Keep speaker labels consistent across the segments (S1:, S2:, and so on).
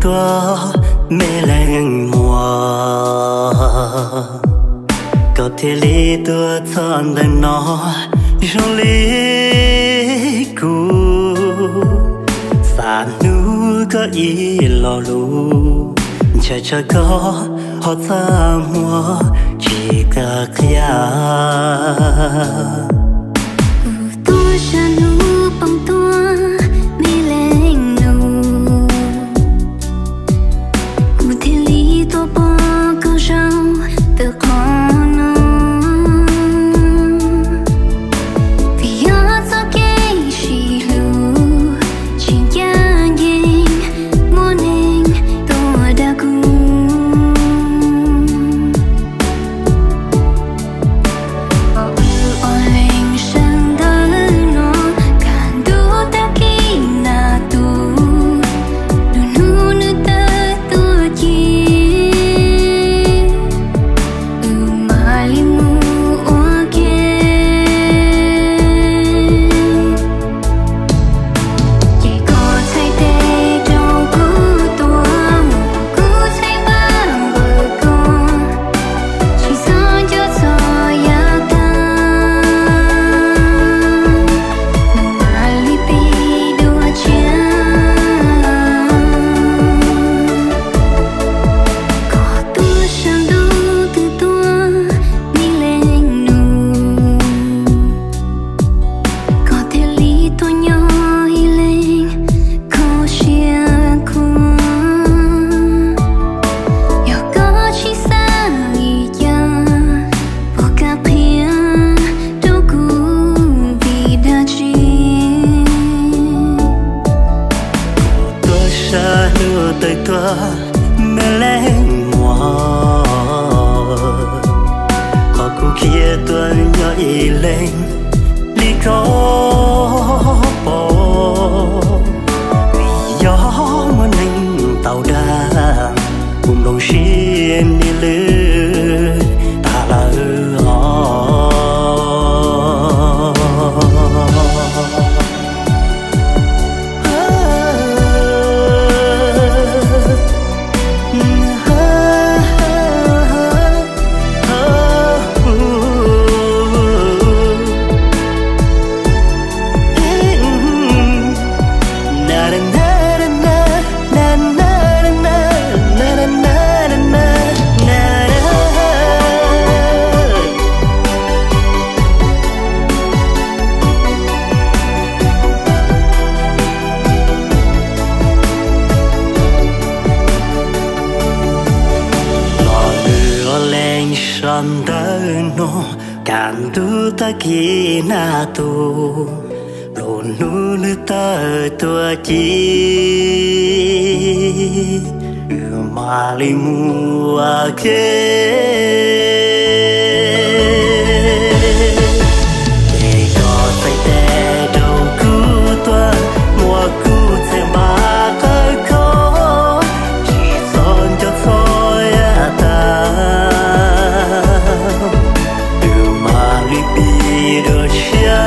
S1: tua mê lên mùa có thể lý tua thân đến nó trong lý cũ xa nu có ý lo lù chờ chờ có họ ta mua chỉ cả kia
S2: tôi cha nu bằng tua mê lên nu cụ thể lý tôi bỏ câu rau từ con vì ở cho cái chỉ lu chỉ gia đình muốn nên tôi đã cùng ở lên sân đời nó càng đủ ta khi na tu đủ nu nu ta tu chi mà li mu oa kia chỉ có thấy tê trong cú tua cú thấy băng bờ con chỉ son cho ya ta mà li pi đua chia có tua sang đâu từ tua đi lên nu có thể lý tôi nhỏ hi lên có chia cùng giờ có chỉ xa ý ya vô cả phía đâu cũng vì đã chi
S1: tua xa nu tới tua mê lên mùa họ cụ kia tua nhỏ ý lên lý có bỏ vì gió muốn anh tàu đà cùng đồng xin đi lư ta là họ sân đời nó càng tu ta khi na tu lồn nu nu ta tua chi mà li mua để có tay tê đâu cứ tua mua cứ thêm ba cái khó chỉ son cho thôi ta đưa chia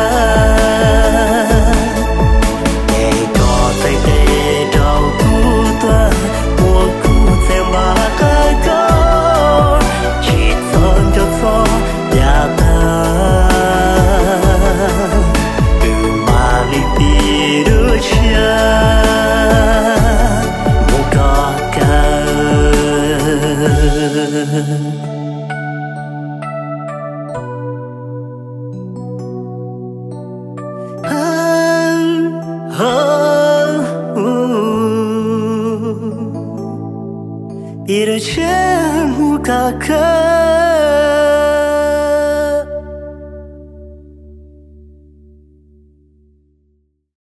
S1: để có tay tê đâu cú tua mua cú thêm ba cái câu chỉ son cho gió nhà ta từ mà li pi đưa chia một có cả 이를 채무 가까